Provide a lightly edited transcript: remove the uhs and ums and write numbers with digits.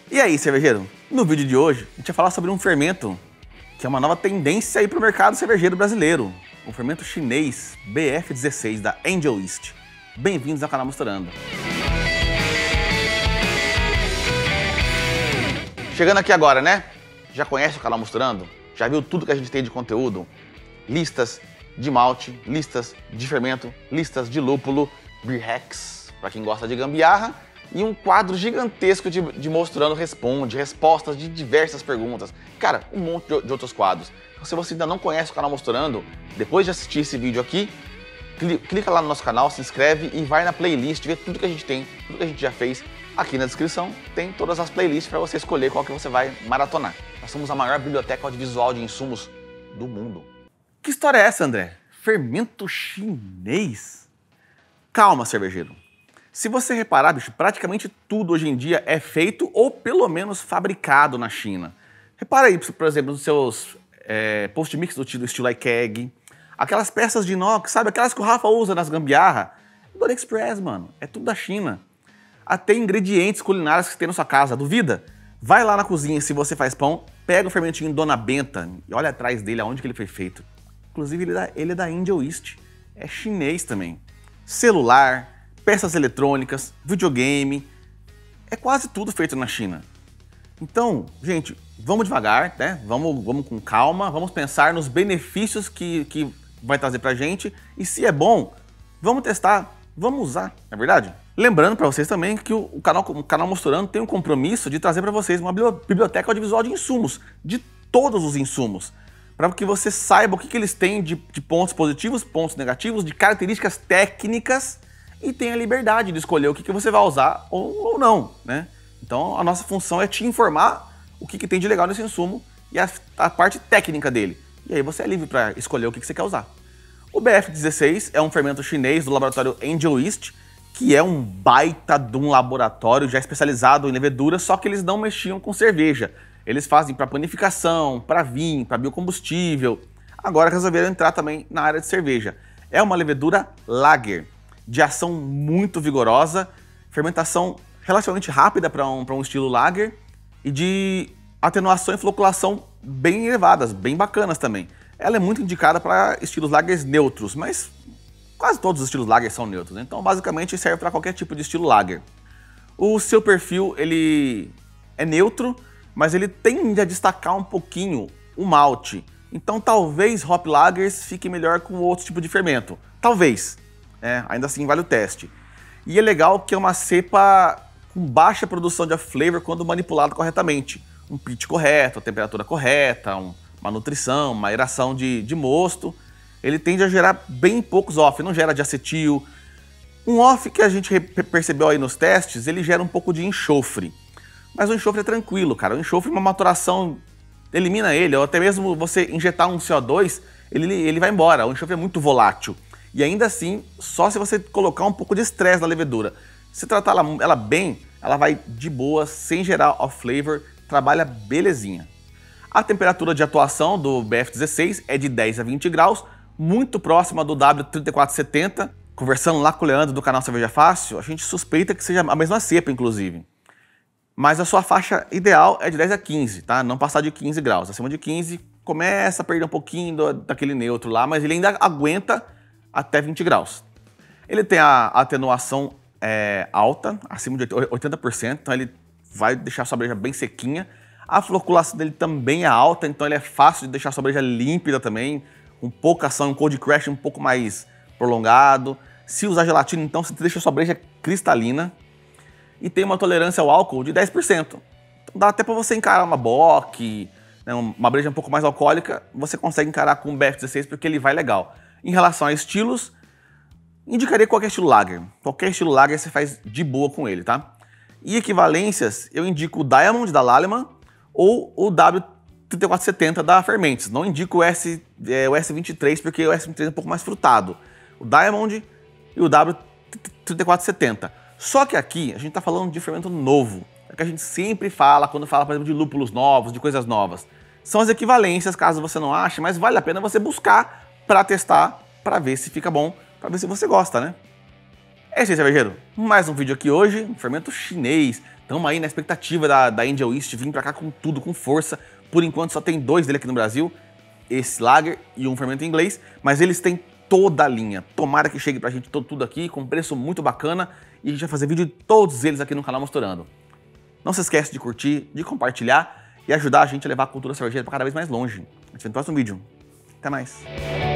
E aí, cervejeiro? No vídeo de hoje, a gente vai falar sobre um fermento que é uma nova tendência aí para o mercado cervejeiro brasileiro. O fermento chinês BF16 da Angel Yeast. Bem-vindos ao canal Misturando. Chegando aqui agora, né? Já conhece o canal Misturando? Já viu tudo que a gente tem de conteúdo? Listas de malte, listas de fermento, listas de lúpulo, beer hacks, para quem gosta de gambiarra, e um quadro gigantesco de Mostrando Responde, respostas de diversas perguntas. Cara, um monte de outros quadros. Então, se você ainda não conhece o canal Mostrando, depois de assistir esse vídeo aqui, clica lá no nosso canal, se inscreve e vai na playlist, vê tudo que a gente tem, tudo que a gente já fez. Aqui na descrição tem todas as playlists para você escolher qual que você vai maratonar. Nós somos a maior biblioteca audiovisual de insumos do mundo. Que história é essa, André? Fermento chinês? Calma, cervejeiro. Se você reparar, bicho, praticamente tudo hoje em dia é feito ou pelo menos fabricado na China. Repara aí, por exemplo, nos seus post-mix do estilo IKEG, aquelas peças de inox, sabe? Aquelas que o Rafa usa nas gambiarra. Do AliExpress, mano. É tudo da China. Até ingredientes culinários que você tem na sua casa. Duvida? Vai lá na cozinha, se você faz pão, pega o fermentinho Dona Benta e olha atrás dele aonde que ele foi feito. Inclusive, ele é da Angel Yeast. É chinês também. Celular, peças eletrônicas, videogame, é quase tudo feito na China. Então, gente, vamos devagar, né? Vamos com calma, vamos pensar nos benefícios que vai trazer pra gente e se é bom, vamos testar, vamos usar, não é verdade? Lembrando para vocês também que o canal Mostrando tem um compromisso de trazer para vocês uma biblioteca audiovisual de insumos, de todos os insumos, para que você saiba o que eles têm de pontos positivos, pontos negativos, de características técnicas e tenha a liberdade de escolher o que você vai usar ou não, né? Então a nossa função é te informar o que tem de legal nesse insumo e a parte técnica dele. E aí você é livre para escolher o que você quer usar. O BF16 é um fermento chinês do laboratório Angel Yeast, que é um baita de um laboratório já especializado em levedura, só que eles não mexiam com cerveja. Eles fazem para panificação, para vinho, para biocombustível. Agora resolveram entrar também na área de cerveja. É uma levedura lager, de ação muito vigorosa, fermentação relativamente rápida para um estilo lager e de atenuação e floculação bem elevadas, bem bacanas também. Ela é muito indicada para estilos lagers neutros, mas quase todos os estilos lager são neutros, né? Então basicamente serve para qualquer tipo de estilo lager. O seu perfil ele é neutro, mas ele tende a destacar um pouquinho o malte. Então talvez hop lagers fique melhor com outro tipo de fermento. Talvez. Ainda assim vale o teste. E é legal que é uma cepa com baixa produção de off-flavor quando manipulado corretamente. Um pitch correto, a temperatura correta, uma nutrição, uma aeração de mosto. Ele tende a gerar bem poucos off, não gera de acetil. Um off que a gente percebeu aí nos testes, ele gera um pouco de enxofre. Mas o enxofre é tranquilo, cara. O enxofre, uma maturação, elimina ele. Ou até mesmo você injetar um CO2, ele vai embora. O enxofre é muito volátil. E ainda assim, só se você colocar um pouco de estresse na levedura. Se tratar ela bem, ela vai de boa, sem gerar off-flavor, trabalha belezinha. A temperatura de atuação do BF16 é de 10 a 20 graus, muito próxima do W3470. Conversando lá com o Leandro do canal Cerveja Fácil, a gente suspeita que seja a mesma cepa, inclusive. Mas a sua faixa ideal é de 10 a 15, tá? Não passar de 15 graus. Acima de 15, começa a perder um pouquinho daquele neutro lá, mas ele ainda aguenta até 20 graus. Ele tem a atenuação alta, acima de 80%, então ele vai deixar a sua breja bem sequinha. A floculação dele também é alta, então ele é fácil de deixar a sua breja límpida também, com pouca ação, um cold crash um pouco mais prolongado. Se usar gelatina, então você deixa a sua breja cristalina. E tem uma tolerância ao álcool de 10%. Então dá até para você encarar uma bock, né, uma breja um pouco mais alcoólica, você consegue encarar com o BF16 porque ele vai legal. Em relação a estilos, indicaria qualquer estilo lager. Qualquer estilo lager você faz de boa com ele, tá? E equivalências, eu indico o Diamond da Lallemand ou o W3470 da Fermentes. Não indico o S23 porque o S23 é um pouco mais frutado. O Diamond e o W3470. Só que aqui a gente tá falando de fermento novo. É que a gente sempre fala quando fala, por exemplo, de lúpulos novos, de coisas novas. São as equivalências, caso você não ache, mas vale a pena você buscar para testar, para ver se fica bom, para ver se você gosta, né? É isso aí, cervejeiro. Mais um vídeo aqui hoje, um fermento chinês. Estamos aí na expectativa da Angel East vir pra cá com tudo, com força. Por enquanto só tem 2 dele aqui no Brasil, esse Lager e um fermento inglês, mas eles têm toda a linha. Tomara que chegue pra gente tudo aqui, com preço muito bacana, e a gente vai fazer vídeo de todos eles aqui no canal Misturando. Não se esquece de curtir, de compartilhar e ajudar a gente a levar a cultura cervejeira pra cada vez mais longe. A gente se vê no próximo vídeo. Até mais!